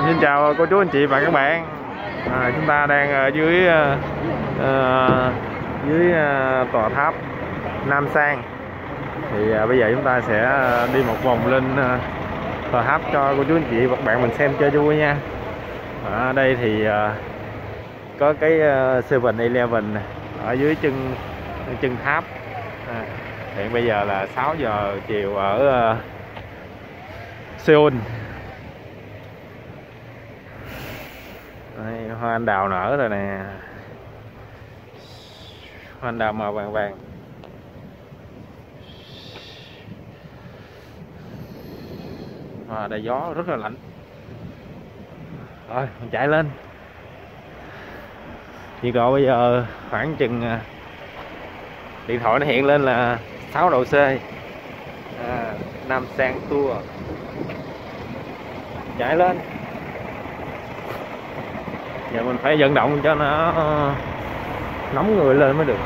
Xin chào cô chú anh chị và các bạn. Chúng ta đang ở dưới tòa tháp Nam Sang. Thì bây giờ chúng ta sẽ đi một vòng lên tòa tháp cho cô chú anh chị và các bạn mình xem chơi vui nha. Ở đây thì có cái 7-Eleven ở dưới chân tháp. Hiện bây giờ là 6 giờ chiều ở Seoul. Đây, hoa anh đào nở rồi nè, hoa anh đào màu vàng vàng. Đây gió rất là lạnh. Rồi mình chạy lên. Nhiệt độ bây giờ khoảng chừng, điện thoại nó hiện lên là 6 độ C. Nam Sang Tour. Chạy lên. Giờ mình phải vận động cho nó nóng người lên mới được.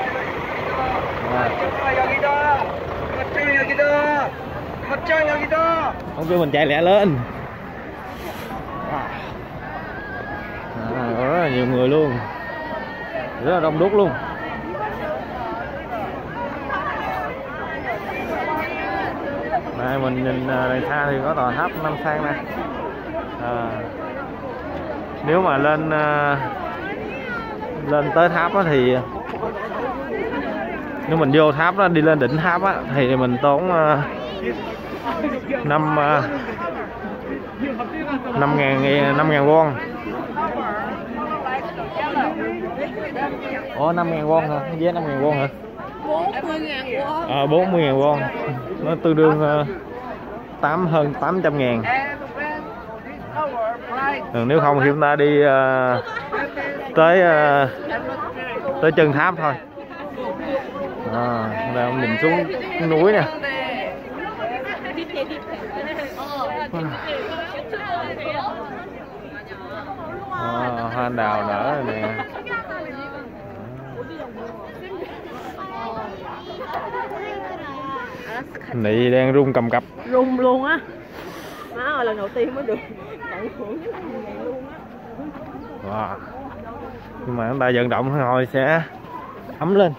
Không cho mình chạy lẹ lên. Rất là nhiều người luôn, rất là đông đúc luôn. Đây mình nhìn đằng xa thì có tòa tháp Nam Sang nè. Nếu mà lên tới tháp đó thì nếu mình vô tháp đó, đi lên đỉnh tháp á, thì mình tốn 5.000 won. Ủa 5.000 won hả? Với 5.000 won hả? 40.000 won. 40.000 won. Nó tương đương hơn 800.000. Nếu không thì chúng ta đi tới chân tháp thôi. Đây nhìn xuống núi nè. Hoa anh đào nở rồi nè. Nị đang run cầm cập. Run luôn á. Má ơi, lần đầu tiên mới được tận hưởng cái này luôn á. Nhưng mà chúng ta vận động thôi sẽ ấm lên.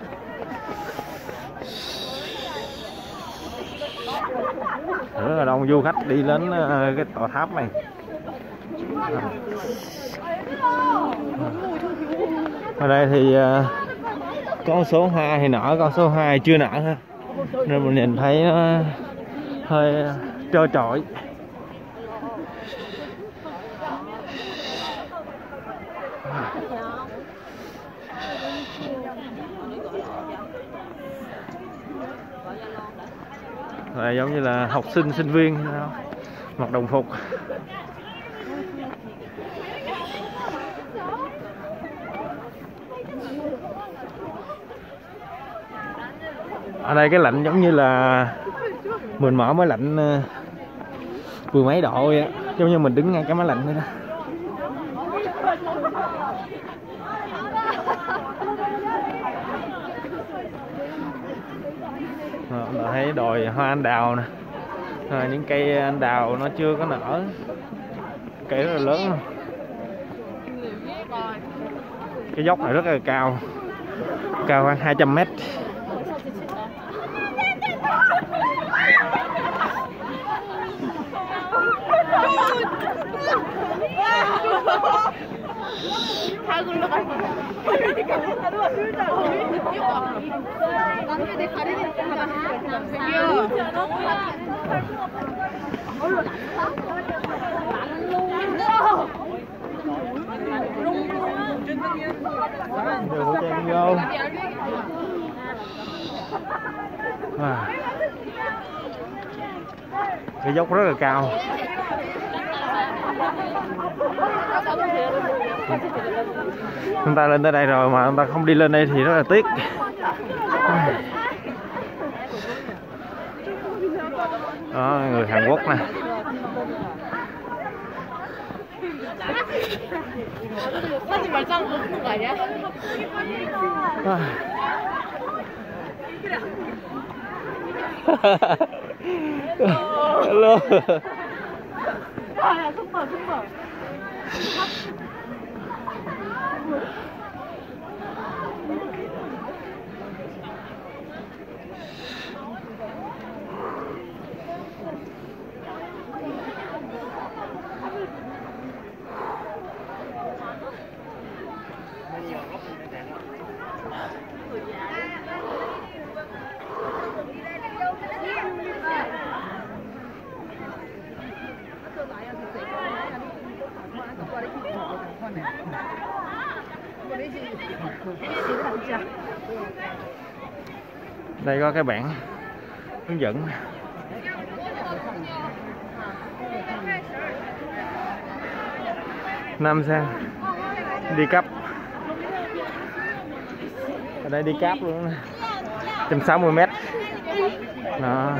Rất là đông du khách đi đến cái tòa tháp này. Ở đây thì con số 2 thì nở, con số 2 chưa nở ha, nên mình nhìn thấy nó hơi trơ trọi. Là giống như là học sinh sinh viên mặc đồng phục. Ở đây cái lạnh giống như là mình mở máy lạnh 10 mấy độ vậy á, giống như mình đứng ngay cái máy lạnh vậy đó. Thấy đồi hoa anh đào nè. Những cây anh đào nó chưa có nở, cây rất là lớn. Cái dốc này rất là cao, cao khoảng 200 mét. Đưa khẩu trang vô. Cái dốc rất là cao. Chúng ta lên tới đây rồi mà chúng ta không đi lên đây thì rất là tiếc. Đó, người Hàn Quốc nè. Hello. à, không mở. Đây có cái bảng hướng dẫn. Nam Sang đi cáp. Ở đây đi cáp luôn. 160 m. Đó.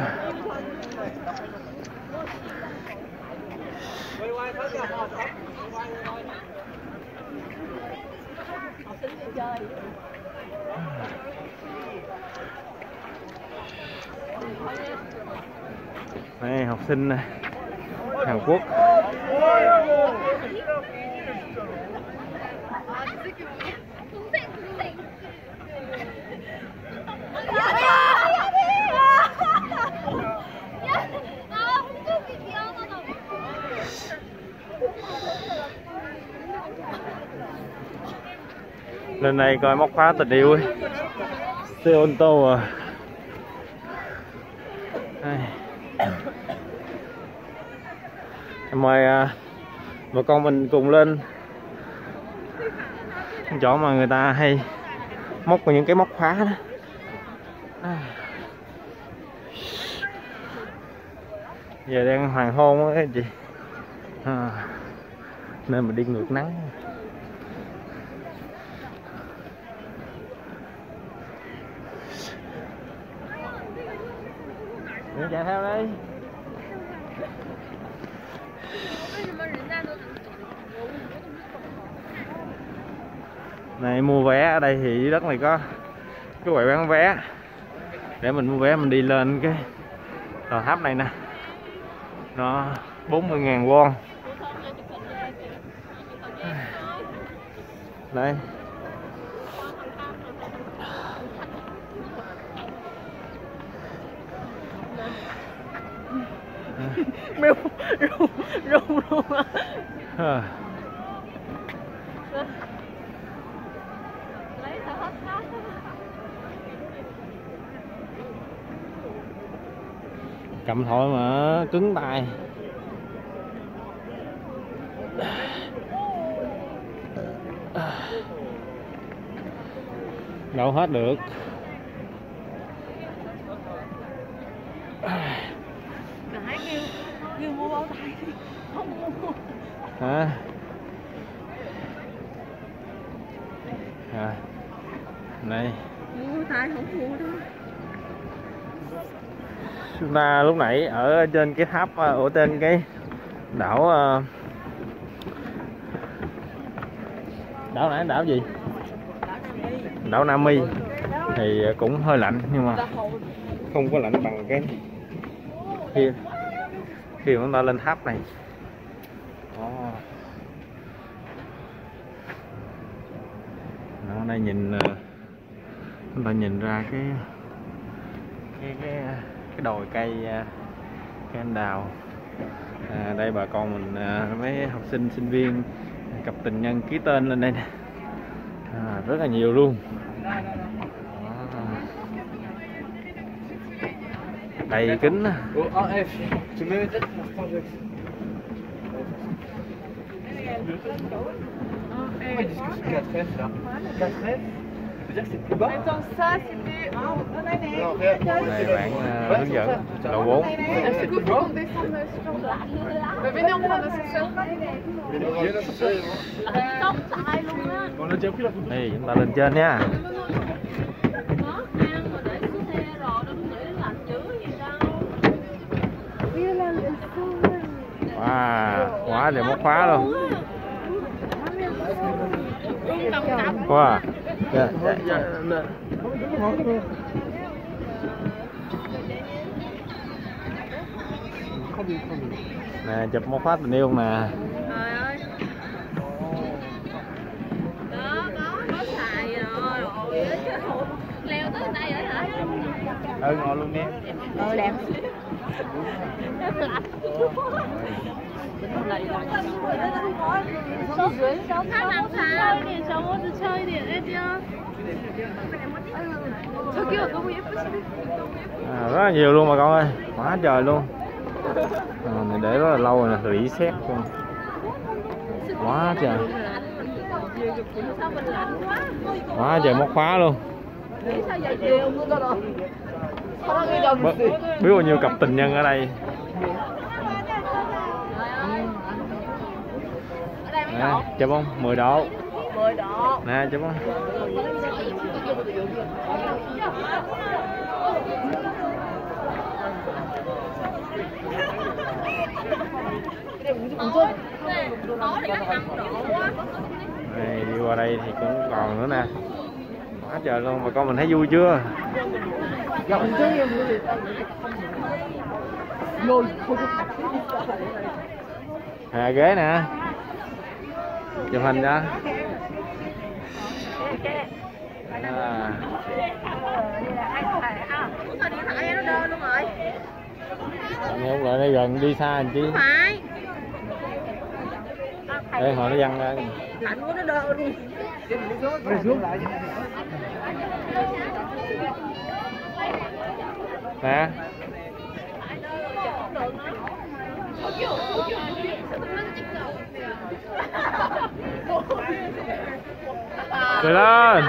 Đây, học sinh Hàn Quốc. Lên đây coi móc khóa tình yêu ấy. Seoul Tower. Mời bà con mình cùng lên chỗ mà người ta hay móc vào những cái móc khóa đó. Giờ đang hoàng hôn á các chị, nên mình đi ngược nắng. Đi chạy theo đây. Này mua vé ở đây thì dưới đất này có cái quầy bán vé để mình mua vé mình đi lên cái tòa tháp này nè. Nó 40.000 won. Đây. Rung luôn á. Cầm thôi mà cứng tay. Đâu hết được. Nãy kêu mua bao tay đi, không mua. Hả? À. Này. Mua tay không mua đâu. Chúng ta lúc nãy ở trên cái tháp, ở trên cái đảo nãy đảo gì? Đảo Nam Mi thì cũng hơi lạnh nhưng mà không có lạnh bằng cái khi chúng ta lên tháp này. Đó, đây nhìn chúng ta nhìn ra cái đồi cây anh đào. Đây bà con mình, mấy học sinh sinh viên cặp tình nhân ký tên lên đây nè. Rất là nhiều luôn. Đầy kính. Này bạn hướng dẫn lầu 4. Đây chúng ta lên trên nha. Wow, quá trời móc khóa luôn. Wow. Nè chụp một phát tình yêu nè. Trời ơi. Đó, có xài rồi. Ôi chứ leo tới đây rồi hả? Ngồi luôn đi. Đẹp.它làm sao? 저거도 쳐야 돼. 애들아. 저기요, 너무 예쁘시네. Rất là nhiều luôn bà con ơi, quá trời luôn. Này để rất là lâu rồi nè, reset luôn. Quá trời. Quá trời móc khóa luôn. Biết bao nhiêu cặp tình nhân ở đây. Nè, chụp không? 10 độ. 10 độ. Nè, chụp không? Đây, đi qua đây thì cũng còn nữa nè. Quá trời luôn, bà con mình thấy vui chưa? Ghế nè. Chụp hình đó. Nghe không lại đây gần đi xa làm chi? Không phải. Đây họ nó văng ra. Lạnh quá nó đơ luôn. Nè. Cười lên.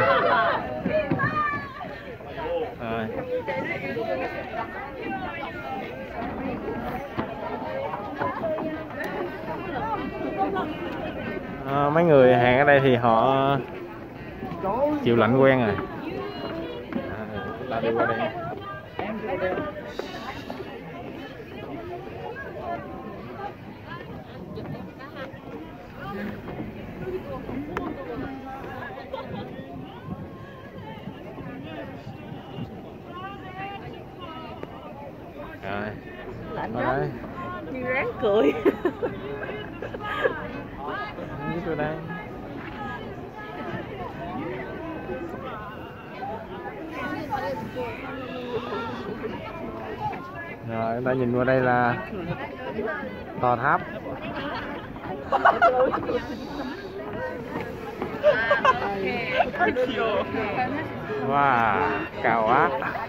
Rồi. Mấy người hàng ở đây thì họ chịu lạnh quen rồi. Ta đi qua đây. Rồi. Lạnh lắm. Như ráng cười. Tôi đây. Rồi chúng ta nhìn qua đây là tòa tháp. Wow, cao quá.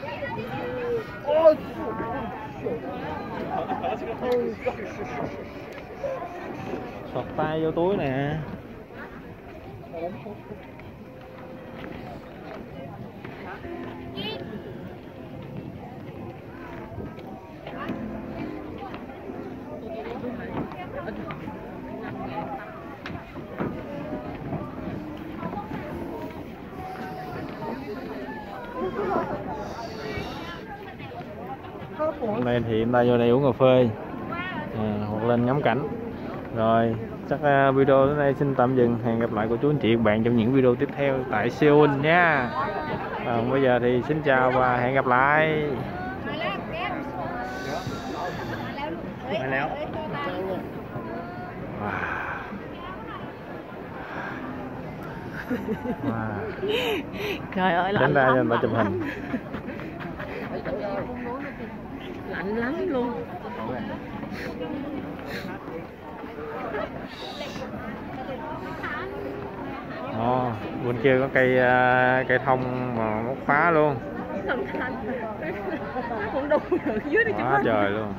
Sọt tay vô túi nè. Hôm nay thì chúng ta vô đây uống cà phê hoặc lên ngắm cảnh. Rồi chắc video đến đây xin tạm dừng. Hẹn gặp lại cô chú anh chị bạn trong những video tiếp theo tại Seoul nha. Bây giờ thì xin chào và hẹn gặp lại. Trời ơi, đến đây cho người ta chụp hình. Lạnh lắm luôn. Bên kia có cây thông mà móc phá luôn. Cũng đu được dưới đây. Quá trời luôn.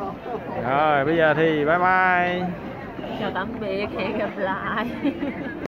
Rồi bây giờ thì bye bye. Chào tạm biệt, hẹn gặp lại.